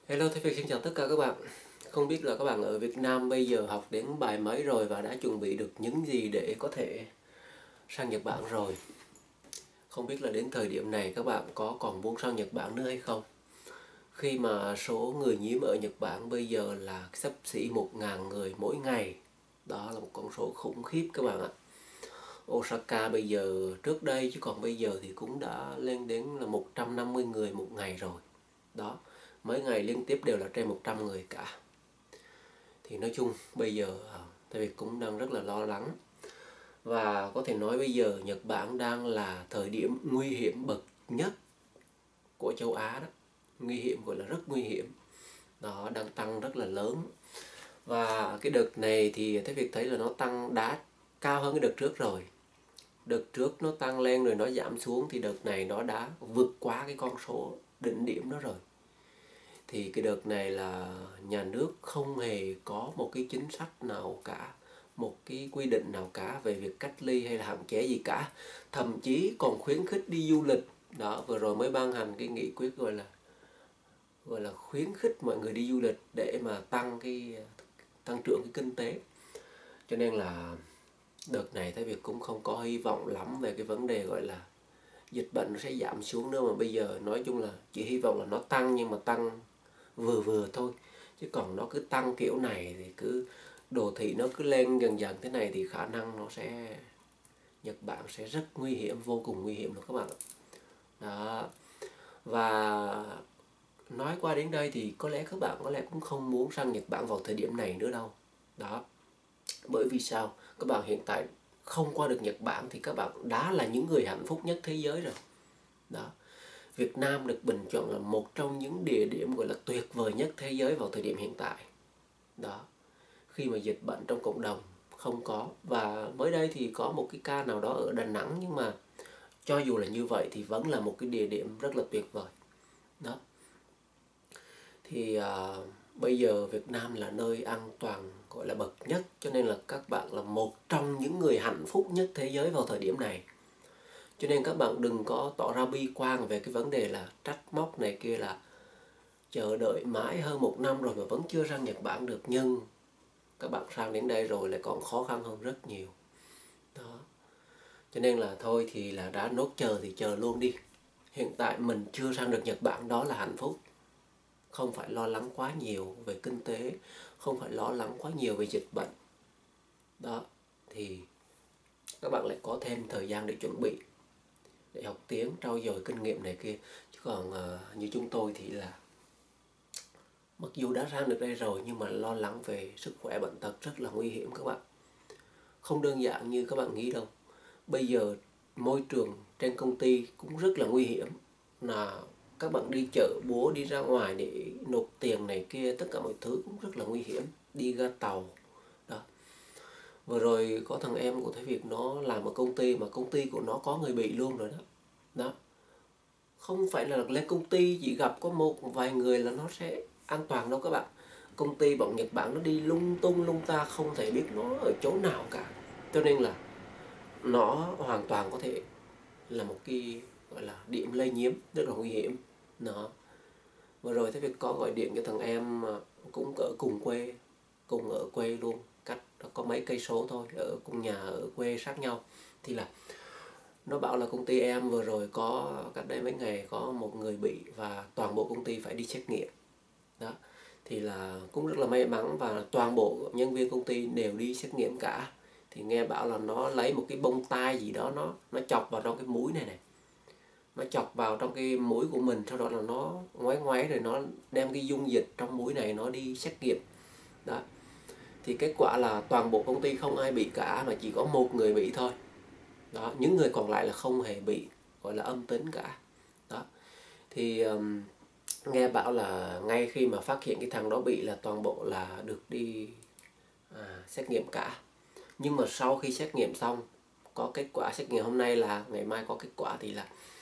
Hello, Thế Việt xin chào tất cả các bạn. Không biết là các bạn ở Việt Nam bây giờ học đến bài mấy rồi và đã chuẩn bị được những gì để có thể sang Nhật Bản rồi. Không biết là đến thời điểm này các bạn có còn muốn sang Nhật Bản nữa hay không? Khi mà số người nhiễm ở Nhật Bản bây giờ là xấp xỉ 1.000 người mỗi ngày. Đó là một con số khủng khiếp các bạn ạ. Osaka bây giờ trước đây chứ còn bây giờ thì cũng đã lên đến là 150 người một ngày rồi. Đó, mấy ngày liên tiếp đều là trên 100 người cả. Thì nói chung bây giờ Thầy Việt cũng đang rất là lo lắng. Và có thể nói bây giờ Nhật Bản đang là thời điểm nguy hiểm bậc nhất của châu Á đó. Nguy hiểm gọi là rất nguy hiểm. Nó đang tăng rất là lớn. Và cái đợt này thì Thầy Việt thấy là nó tăng đã cao hơn cái đợt trước rồi. Đợt trước nó tăng lên rồi nó giảm xuống, thì đợt này nó đã vượt quá cái con số đỉnh điểm đó rồi. Thì cái đợt này là nhà nước không hề có một cái chính sách nào cả, một cái quy định nào cả về việc cách ly hay là hạn chế gì cả. Thậm chí còn khuyến khích đi du lịch. Đó, vừa rồi mới ban hành cái nghị quyết gọi là khuyến khích mọi người đi du lịch để mà tăng trưởng cái kinh tế. Cho nên là đợt này Thái Việt cũng không có hy vọng lắm về cái vấn đề gọi là dịch bệnh nó sẽ giảm xuống nữa, mà bây giờ nói chung là chỉ hy vọng là nó tăng, nhưng mà tăng vừa vừa thôi. Chứ còn nó cứ tăng kiểu này thì cứ đồ thị nó cứ lên dần dần thế này thì khả năng Nhật Bản sẽ rất nguy hiểm, vô cùng nguy hiểm luôn các bạn ạ. Đó. Và nói qua đến đây thì có lẽ các bạn cũng không muốn sang Nhật Bản vào thời điểm này nữa đâu. Đó. Bởi vì sao? Các bạn hiện tại không qua được Nhật Bản thì các bạn đã là những người hạnh phúc nhất thế giới rồi. Đó. Việt Nam được bình chọn là một trong những địa điểm gọi là tuyệt vời nhất thế giới vào thời điểm hiện tại. Đó. Khi mà dịch bệnh trong cộng đồng không có. Và mới đây thì có một cái ca nào đó ở Đà Nẵng, nhưng mà cho dù là như vậy thì vẫn là một cái địa điểm rất là tuyệt vời. Đó. Thì bây giờ Việt Nam là nơi an toàn gọi là bậc nhất, cho nên là các bạn là một trong những người hạnh phúc nhất thế giới vào thời điểm này. Cho nên các bạn đừng có tỏ ra bi quan về cái vấn đề là trách móc này kia, là chờ đợi mãi hơn 1 năm rồi mà vẫn chưa sang Nhật Bản được. Nhưng các bạn sang đến đây rồi lại còn khó khăn hơn rất nhiều. Đó. Cho nên là thôi thì là đã nốt chờ thì chờ luôn đi. Hiện tại mình chưa sang được Nhật Bản đó là hạnh phúc. Không phải lo lắng quá nhiều về kinh tế, không phải lo lắng quá nhiều về dịch bệnh. Đó. Thì các bạn lại có thêm thời gian để chuẩn bị, để học tiếng, trau dồi kinh nghiệm này kia. Chứ còn như chúng tôi thì là mặc dù đã sang được đây rồi nhưng mà lo lắng về sức khỏe bệnh tật rất là nguy hiểm các bạn. Không đơn giản như các bạn nghĩ đâu. Bây giờ môi trường trên công ty cũng rất là nguy hiểm. Là các bạn đi chợ búa, đi ra ngoài để nộp tiền này kia, tất cả mọi thứ cũng rất là nguy hiểm. Đi ra tàu. Đó. Vừa rồi có thằng em của Thái Việt nó làm ở công ty mà công ty của nó có người bị luôn rồi đó. Đó. Không phải là lên công ty chỉ gặp có một vài người là nó sẽ an toàn đâu các bạn. Công ty bọn Nhật Bản nó đi lung tung lung ta, không thể biết nó ở chỗ nào cả. Cho nên là nó hoàn toàn có thể là một cái gọi là điểm lây nhiễm rất là nguy hiểm. Nó vừa rồi Thế Việt có gọi điện cho thằng em cũng ở cùng ở quê luôn, cách có mấy cây số thôi, ở cùng nhà ở quê sát nhau. Thì là nó bảo là công ty em vừa rồi có cách đây mấy ngày có một người bị và toàn bộ công ty phải đi xét nghiệm. Đó. Thì là cũng rất là may mắn và toàn bộ nhân viên công ty đều đi xét nghiệm cả. Thì nghe bảo là nó lấy một cái bông tai gì đó, nó chọc vào trong cái mũi này. Nó chọc vào trong cái mũi của mình, sau đó là nó ngoáy ngoáy rồi nó đem cái dung dịch trong mũi này nó đi xét nghiệm. Đó. Thì kết quả là toàn bộ công ty không ai bị cả, mà chỉ có một người bị thôi. Đó, những người còn lại là không hề bị, gọi là âm tính cả. Đó. Thì nghe bảo là ngay khi mà phát hiện cái thằng đó bị là toàn bộ là được đi xét nghiệm cả. Nhưng mà sau khi xét nghiệm xong, có kết quả xét nghiệm hôm nay là ngày mai có kết quả, thì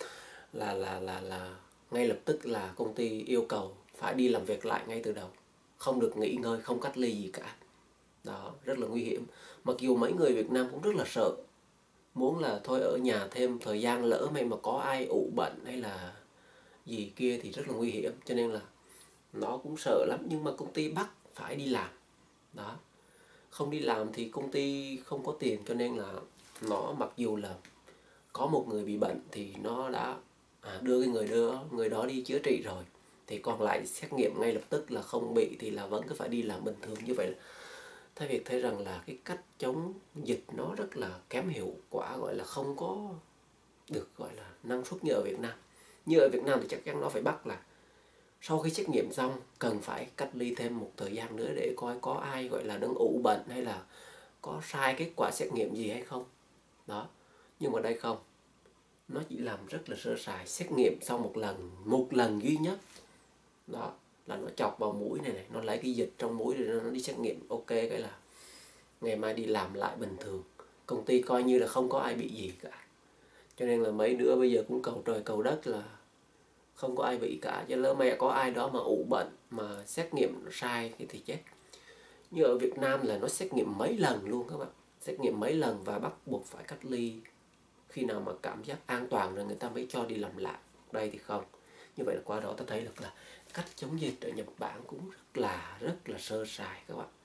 là ngay lập tức là công ty yêu cầu phải đi làm việc lại ngay từ đầu, không được nghỉ ngơi, không cách ly gì cả. Đó, rất là nguy hiểm. Mặc dù mấy người Việt Nam cũng rất là sợ, muốn là thôi ở nhà thêm thời gian, lỡ may mà có ai ụ bệnh hay là gì kia thì rất là nguy hiểm. Cho nên là nó cũng sợ lắm, nhưng mà công ty bắt phải đi làm. Đó, không đi làm thì công ty không có tiền, cho nên là nó mặc dù là có một người bị bệnh thì nó đã đưa cái người đó đi chữa trị rồi, thì còn lại xét nghiệm ngay lập tức là không bị thì là vẫn cứ phải đi làm bình thường. Như vậy là Thái Việt thấy rằng là cái cách chống dịch nó rất là kém hiệu quả, gọi là không có được gọi là năng suất như ở Việt Nam. Như ở Việt Nam thì chắc chắn nó phải bắt là sau khi xét nghiệm xong cần phải cách ly thêm một thời gian nữa để coi có ai gọi là đang ủ bệnh hay là có sai kết quả xét nghiệm gì hay không. Đó, nhưng mà đây không, nó chỉ làm rất là sơ sài, xét nghiệm xong một lần duy nhất. Đó, là nó chọc vào mũi này, nó lấy cái dịch trong mũi rồi nó đi xét nghiệm, ok, cái là ngày mai đi làm lại bình thường. Công ty coi như là không có ai bị gì cả. Cho nên là mấy đứa bây giờ cũng cầu trời cầu đất là không có ai bị cả, chứ lỡ mẹ có ai đó mà ủ bệnh mà xét nghiệm sai thì chết. Như ở Việt Nam là nó xét nghiệm mấy lần luôn các bạn, xét nghiệm mấy lần và bắt buộc phải cách ly, khi nào mà cảm giác an toàn rồi người ta mới cho đi làm lại. Đây thì không. Như vậy là qua đó ta thấy được là cách chống dịch ở Nhật Bản cũng rất là sơ sài các bạn.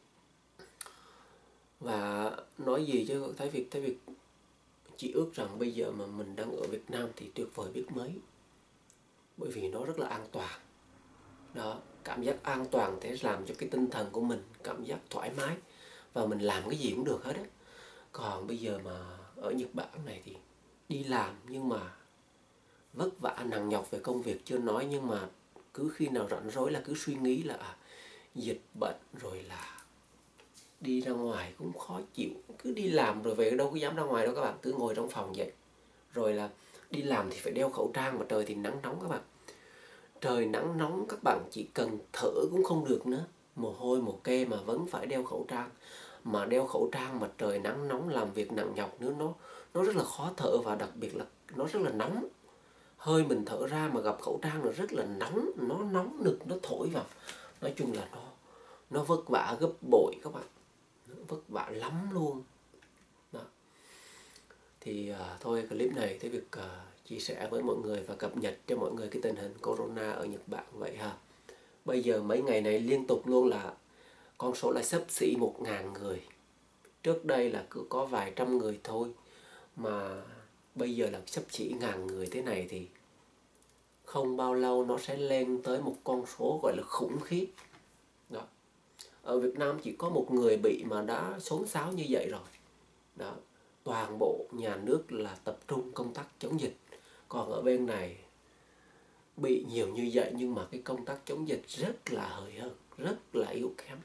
Và nói gì chứ Thái Việt chỉ ước rằng bây giờ mà mình đang ở Việt Nam thì tuyệt vời biết mấy, bởi vì nó rất là an toàn. Đó, cảm giác an toàn thế làm cho cái tinh thần của mình cảm giác thoải mái và mình làm cái gì cũng được hết á. Còn bây giờ mà ở Nhật Bản này thì đi làm nhưng mà vất vả nặng nhọc về công việc chưa nói, nhưng mà cứ khi nào rảnh rỗi là cứ suy nghĩ là dịch bệnh, rồi là đi ra ngoài cũng khó chịu, cứ đi làm rồi về đâu có dám ra ngoài đâu các bạn, cứ ngồi trong phòng vậy. Rồi là đi làm thì phải đeo khẩu trang mà trời thì nắng nóng các bạn. Trời nắng nóng các bạn chỉ cần thở cũng không được nữa, mồ hôi mồ kê mà vẫn phải đeo khẩu trang. Mà đeo khẩu trang mà trời nắng nóng làm việc nặng nhọc nữa, nó rất là khó thở, và đặc biệt là nó rất là nóng. Hơi mình thở ra mà gặp khẩu trang là rất là nóng, nó nóng nực, nó thổi vào. Nói chung là nó vất vả gấp bội các bạn, nó vất vả lắm luôn. Đó. Thì thôi clip này Thế Việt chia sẻ với mọi người và cập nhật cho mọi người cái tình hình corona ở Nhật Bản vậy ha. Bây giờ mấy ngày này liên tục luôn là con số là xấp xỉ 1.000 người. Trước đây là cứ có vài trăm người thôi, mà bây giờ là xấp xỉ 1.000 người thế này thì không bao lâu nó sẽ lên tới một con số gọi là khủng khiếp. Đó. Ở Việt Nam chỉ có một người bị mà đã xốn xáo như vậy rồi. Đó. Toàn bộ nhà nước là tập trung công tác chống dịch. Còn ở bên này bị nhiều như vậy nhưng mà cái công tác chống dịch rất là hời hợt, rất là yếu kém.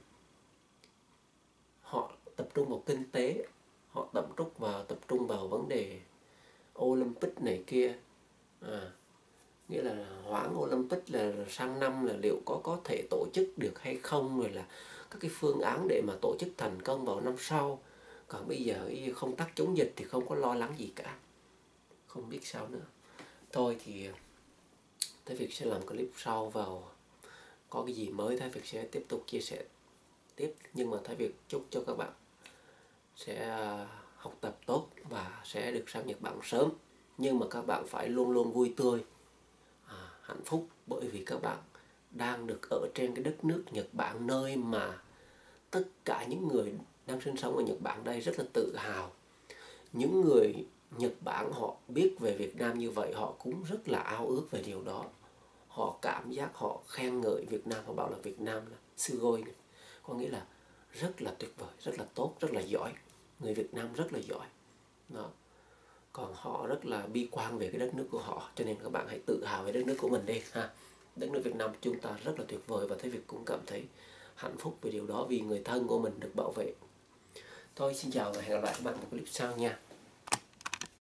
Họ tập trung vào kinh tế, họ tập trung vào vấn đề Olympic này kia. Nghĩa là hoãn Olympic là sang năm là liệu có thể tổ chức được hay không, rồi là các cái phương án để mà tổ chức thành công vào năm sau. Còn bây giờ công tác chống dịch thì không có lo lắng gì cả, không biết sao nữa. Thôi thì Thái Việt sẽ làm clip sau vào, có cái gì mới Thái Việt sẽ tiếp tục chia sẻ tiếp. Nhưng mà Thái Việt chúc cho các bạn sẽ học tập tốt và sẽ được sang Nhật Bản sớm. Nhưng mà các bạn phải luôn luôn vui tươi, hạnh phúc, bởi vì các bạn đang được ở trên cái đất nước Nhật Bản, nơi mà tất cả những người đang sinh sống ở Nhật Bản đây rất là tự hào. Những người Nhật Bản họ biết về Việt Nam như vậy, họ cũng rất là ao ước về điều đó. Họ cảm giác, họ khen ngợi Việt Nam, họ bảo là Việt Nam là Sugoi này. Có nghĩa là rất là tuyệt vời, rất là tốt, rất là giỏi. Người Việt Nam rất là giỏi. Đó. Còn họ rất là bi quan về cái đất nước của họ, cho nên các bạn hãy tự hào về đất nước của mình đi ha. Đất nước Việt Nam chúng ta rất là tuyệt vời, và Thế Việt cũng cảm thấy hạnh phúc về điều đó, vì người thân của mình được bảo vệ. Thôi xin chào và hẹn gặp lại các bạn một clip sau nha.